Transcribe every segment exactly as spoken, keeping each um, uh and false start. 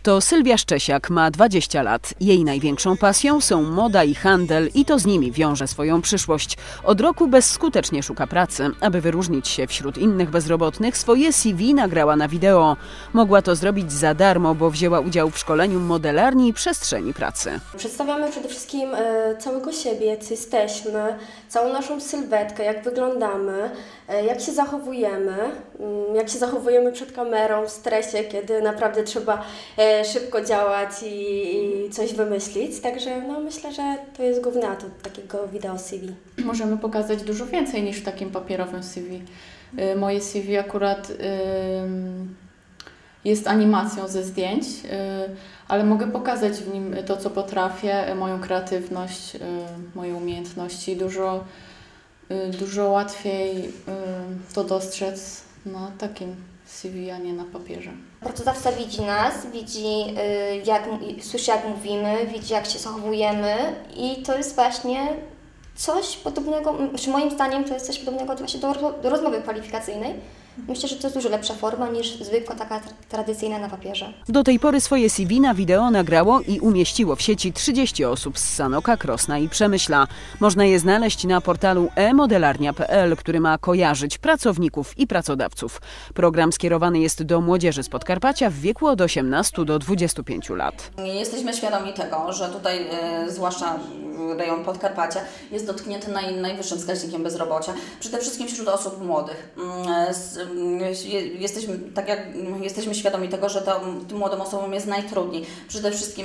To Sylwia Szczesiak, ma dwadzieścia lat. Jej największą pasją są moda i handel i to z nimi wiąże swoją przyszłość. Od roku bezskutecznie szuka pracy. Aby wyróżnić się wśród innych bezrobotnych, swoje C V nagrała na wideo. Mogła to zrobić za darmo, bo wzięła udział w szkoleniu modelarni i przestrzeni pracy. Przedstawiamy przede wszystkim e, całego siebie, jacy jesteśmy, całą naszą sylwetkę, jak wyglądamy, e, jak się zachowujemy, m, jak się zachowujemy przed kamerą w stresie, kiedy naprawdę trzeba e, szybko działać i, i coś wymyślić. Także no, myślę, że to jest główny atut takiego wideo C V. Możemy pokazać dużo więcej niż w takim papierowym C V. Y, moje C V akurat y, jest animacją ze zdjęć, y, ale mogę pokazać w nim to, co potrafię, moją kreatywność, y, moje umiejętności. Dużo, y, dużo łatwiej y, to dostrzec na takim C V, a nie na papierze. Pracodawca widzi nas, widzi, jak, słyszy jak mówimy, widzi jak się zachowujemy i to jest właśnie coś podobnego, czy moim zdaniem to jest coś podobnego właśnie do, do rozmowy kwalifikacyjnej. Myślę, że to jest dużo lepsza forma niż zwykła, taka tradycyjna na papierze. Do tej pory swoje C V na wideo nagrało i umieściło w sieci trzydzieści osób z Sanoka, Krosna i Przemyśla. Można je znaleźć na portalu e modelarnia kropka p l, który ma kojarzyć pracowników i pracodawców. Program skierowany jest do młodzieży z Podkarpacia w wieku od osiemnastu do dwudziestu pięciu lat. Jesteśmy świadomi tego, że tutaj, e, zwłaszcza rejon Podkarpacia, jest dotknięty naj, najwyższym wskaźnikiem bezrobocia. Przede wszystkim wśród osób młodych. Z, Jesteśmy, tak jak jesteśmy świadomi tego, że to, tym młodym osobom jest najtrudniej. Przede wszystkim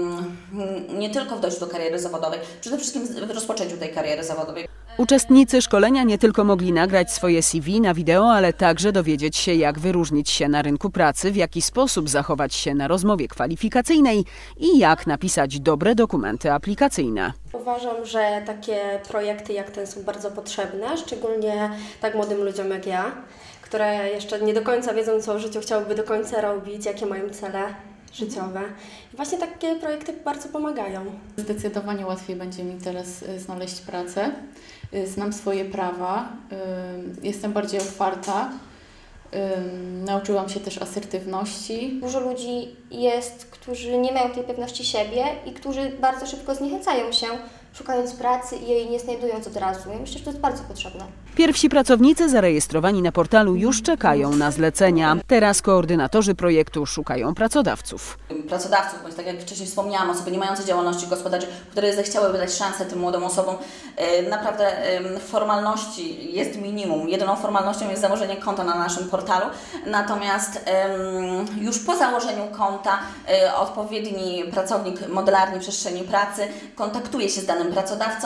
nie tylko w dojściu do kariery zawodowej, przede wszystkim w rozpoczęciu tej kariery zawodowej. Uczestnicy szkolenia nie tylko mogli nagrać swoje C V na wideo, ale także dowiedzieć się, jak wyróżnić się na rynku pracy, w jaki sposób zachować się na rozmowie kwalifikacyjnej i jak napisać dobre dokumenty aplikacyjne. Uważam, że takie projekty jak ten są bardzo potrzebne, szczególnie tak młodym ludziom jak ja, które jeszcze nie do końca wiedzą, co w życiu chciałyby do końca robić, jakie mają cele życiowe. I właśnie takie projekty bardzo pomagają. Zdecydowanie łatwiej będzie mi teraz znaleźć pracę. Znam swoje prawa, jestem bardziej otwarta. Nauczyłam się też asertywności. Dużo ludzi jest, którzy nie mają tej pewności siebie i którzy bardzo szybko zniechęcają się, szukając pracy i jej nie znajdując od razu. Ja myślę, że to jest bardzo potrzebne. Pierwsi pracownicy zarejestrowani na portalu już czekają na zlecenia. Teraz koordynatorzy projektu szukają pracodawców. Pracodawców, bądź tak jak wcześniej wspomniałam, osoby nie mające działalności gospodarczej, które zechciałyby dać szansę tym młodym osobom. Naprawdę formalności jest minimum. Jedyną formalnością jest założenie konta na naszym portalu. Natomiast już po założeniu konta odpowiedni pracownik modelarni przestrzeni pracy kontaktuje się z danym pracodawcą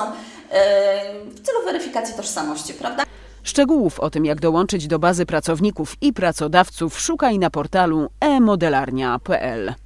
w celu weryfikacji tożsamości, prawda? Szczegółów o tym, jak dołączyć do bazy pracowników i pracodawców, szukaj na portalu e modelarnia kropka p l.